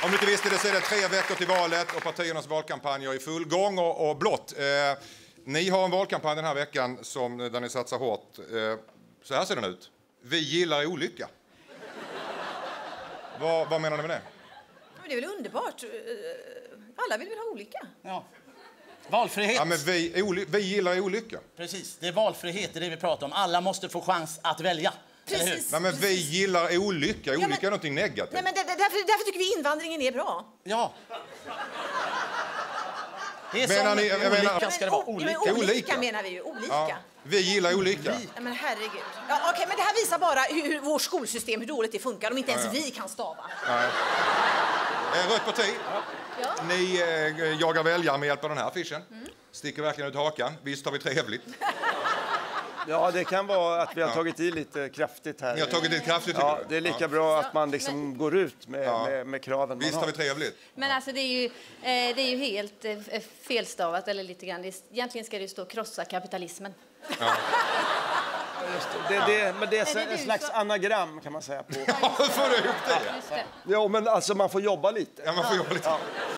Om du inte visste det så är det 3 veckor till valet och partiernas valkampanjer är i full gång och blått. Ni har en valkampanj den här veckan där ni satsar hårt. Så här ser den ut. Vi gillar olycka. Vad menar ni med det? Men det är väl underbart. Alla vill väl ha olika. Ja. Valfrihet. Ja, men vi gillar olycka. Precis, det är valfrihet, det är det vi pratar om. Alla måste få chans att välja. Precis. Nej, men vi gillar olycka. Olycka är någonting negativt. Nej, men därför tycker vi invandringen är bra. Ja. Det är Menar ni- jag menar- olika ska det vara. Olika menar vi ju. Olika. Ja, vi gillar olika. Nej, men herregud. Ja, okej, men det här visar bara hur vårt skolsystem, hur dåligt det funkar. Om inte ens vi kan stava. Nej. Rött parti. Ja. Ni jagar väljare med hjälp av den här affischen. Sticker verkligen ut hakan. Visst har vi trevligt. Ja, det kan vara att vi har tagit i lite kraftigt här. Ni har tagit i kraftigt. Ja, det är lika bra att man liksom går ut med kraven. Visst har vi trevligt. Men alltså det är ju helt felstavat eller lite grann. Egentligen ska det ju stå krossa kapitalismen. Ja. Men det är en slags anagram kan man säga på. Får du ihop det? Just det. Ja, men alltså man får jobba lite. Ja, man får jobba lite. Ja.